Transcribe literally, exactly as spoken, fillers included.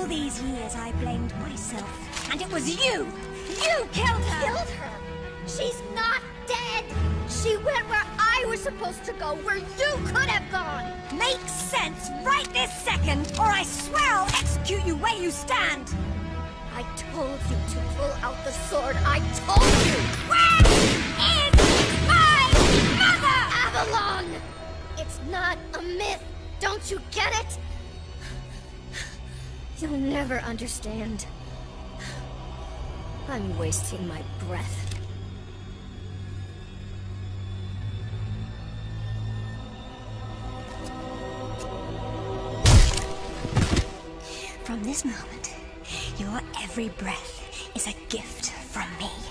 All these years I blamed myself, and it was you! You killed her! Killed her? She's not dead! She went where I was supposed to go, where you could have gone! Makes sense right this second, or I swear I'll execute you where you stand! I told you to pull out the sword. I told you! Where is my mother? Avalon! It's not a myth. Don't you get it? You'll never understand. I'm wasting my breath. From this moment, your every breath is a gift from me.